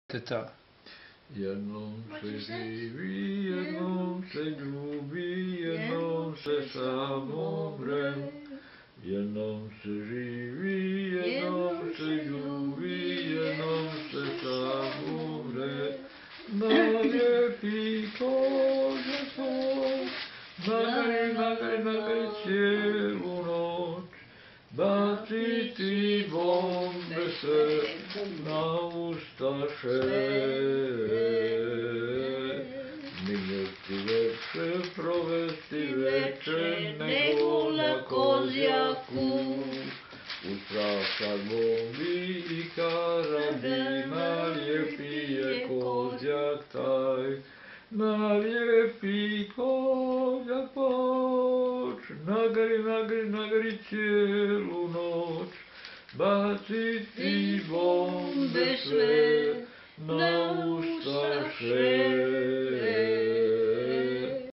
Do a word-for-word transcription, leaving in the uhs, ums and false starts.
Teta. Jednom se živi, jednom se ljubi, jednom se samo umre. Jednom se živi, jednom se ljubi, jednom se samo umre. Na lijepi Kozjaku, nagari, nagari, nagari cijelu noć. Baciti bombe sve na ustaše. Minjeti veče, provesti veče, nego na Kozjaku. Ustrašat bombi i karabina, lijepi je Kozjak taj. Na lijepi Kozjak poč, nagari, nagari, nagari cijelu noć. Baciti bombe sve na ustaše.